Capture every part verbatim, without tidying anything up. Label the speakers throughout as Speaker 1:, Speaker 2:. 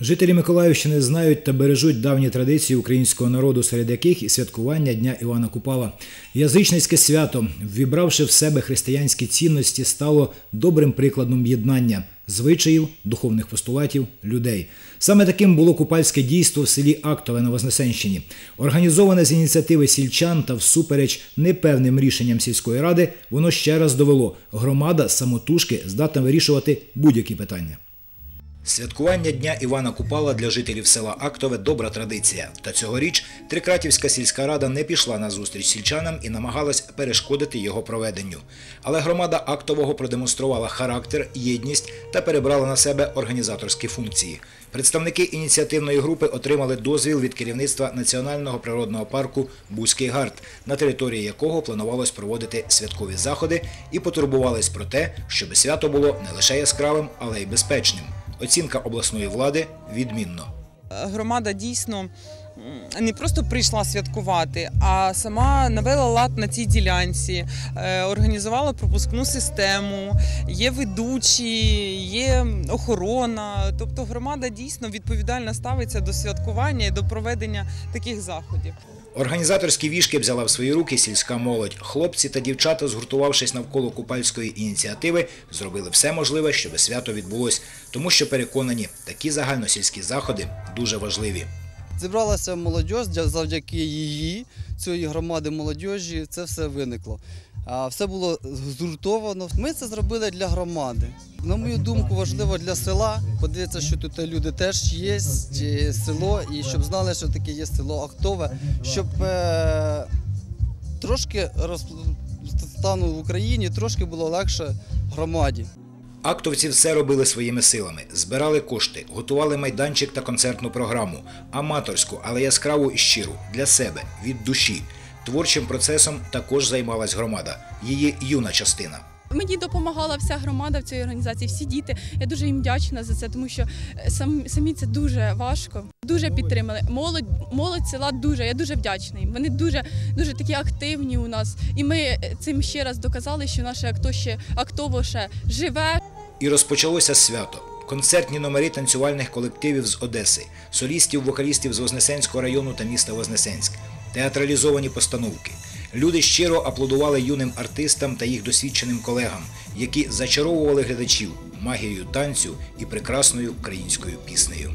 Speaker 1: Жителі Миколаївщини знають та бережуть давні традиції українського народу, серед яких і святкування Дня Івана Купала. Язичницьке свято, ввібравши в себе християнські цінності, стало добрим прикладом єднання звичаїв, духовних постулатів, людей. Саме таким було купальське дійство в селі Актове на Вознесенщині. Організоване з ініціативи сільчан та всупереч непевним рішенням сільської ради, воно ще раз довело – громада самотужки здатна вирішувати будь-які питання. Святкування Дня Івана Купала для жителів села Актове – добра традиція. Та цьогоріч Трикратівська сільська рада не пішла на зустріч сільчанам і намагалась перешкодити його проведенню. Але громада Актового продемонструвала характер, єдність та перебрала на себе організаторські функції. Представники ініціативної групи отримали дозвіл від керівництва Національного природного парку «Бузький Гард», на території якого планувалось проводити святкові заходи, і потурбувались про те, щоб свято було не лише яскравим, але й безпечним. Оцінка обласної влади – відмінно.
Speaker 2: Громада дійсно не просто прийшла святкувати, а сама навела лад на цій ділянці, організувала пропускну систему, є ведучі, є охорона. Тобто громада дійсно відповідально ставиться до святкування і до проведення таких заходів.
Speaker 1: Організаторські вішки взяла в свої руки сільська молодь. Хлопці та дівчата, згуртувавшись навколо купальської ініціативи, зробили все можливе, щоб свято відбулось. Тому що переконані, такі загальносільські заходи дуже важливі.
Speaker 3: Зібралася молодь, завдяки її, цієї громади молодіжі, це все виникло. Все було згуртовано. Ми це зробили для громади. На мою думку, важливо для села. Подивитися, що тут люди теж є, село, і щоб знали, що таке є село Актове, щоб е, трошки стану в Україні, трошки було легше громаді.
Speaker 1: Актовці все робили своїми силами. Збирали кошти, готували майданчик та концертну програму. Аматорську, але яскраву і щиру. Для себе, від душі. Творчим процесом також займалась громада. Її юна частина.
Speaker 4: Мені допомагала вся громада в цій організації, всі діти. Я дуже їм вдячна за це, тому що самі це дуже важко. Дуже підтримали. Молодь, молодь села дуже, я дуже вдячна їм. Вони дуже, дуже такі активні у нас. І ми цим ще раз доказали, що наше Акто ще, Актово ще живе.
Speaker 1: І розпочалося свято. Концертні номери танцювальних колективів з Одеси, солістів-вокалістів з Вознесенського району та міста Вознесенськ, театралізовані постановки. Люди щиро аплодували юним артистам та їх досвідченим колегам, які зачаровували глядачів магією танцю і прекрасною українською піснею.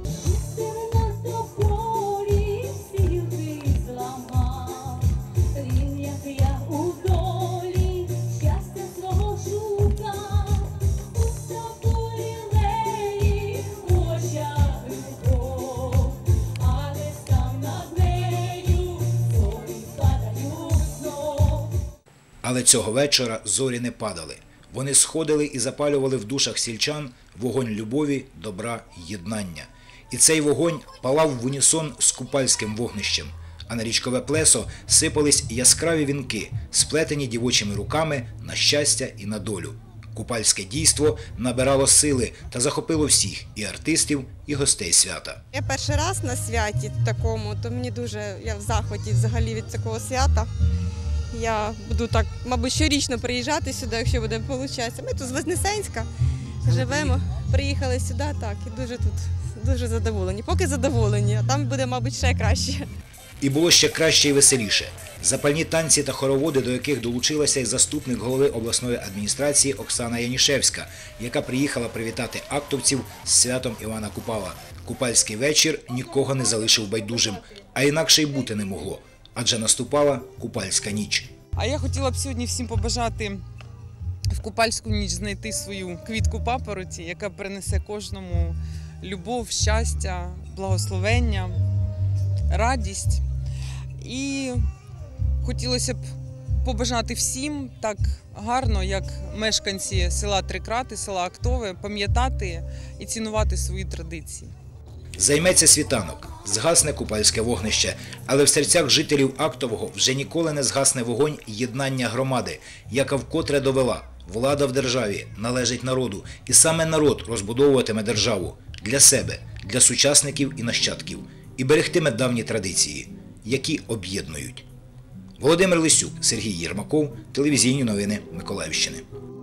Speaker 1: Але цього вечора зорі не падали. Вони сходили і запалювали в душах сільчан вогонь любові, добра, єднання. І цей вогонь палав в унісон з купальським вогнищем. А на річкове плесо сипались яскраві вінки, сплетені дівочими руками на щастя і на долю. Купальське дійство набирало сили та захопило всіх – і артистів, і гостей свята.
Speaker 5: Я перший раз на святі такому, то мені дуже, я в захваті взагалі від такого свята. Я буду так, мабуть, щорічно приїжджати сюди, якщо буде виходити. Ми тут з Вознесенська живемо, приїхали сюди, так, і дуже тут, дуже задоволені. Поки задоволені, а там буде, мабуть, ще краще.
Speaker 1: І було ще краще і веселіше. Запальні танці та хороводи, до яких долучилася й заступник голови обласної адміністрації Оксана Янішевська, яка приїхала привітати актовців з святом Івана Купала. Купальський вечір нікого не залишив байдужим, а інакше й бути не могло. Адже наступала Купальська ніч.
Speaker 2: А я хотіла б сьогодні всім побажати в Купальську ніч знайти свою квітку папороті, яка принесе кожному любов, щастя, благословення, радість. І хотілося б побажати всім так гарно, як мешканці села Трикрати, села Актове, пам'ятати і цінувати свої традиції.
Speaker 1: Займеться світанок, згасне купальське вогнище, але в серцях жителів Актового вже ніколи не згасне вогонь єднання громади, яка вкотре довела – влада в державі належить народу, і саме народ розбудовуватиме державу для себе, для сучасників і нащадків, і берегтиме давні традиції, які об'єднують. Володимир Лисюк, Сергій Єрмаков, телевізійні новини Миколаївщини.